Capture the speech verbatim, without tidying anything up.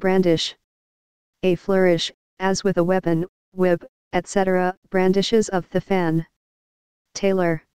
brandish. A flourish, as with a weapon, whip, et cetera, brandishes of the fan. Tailor.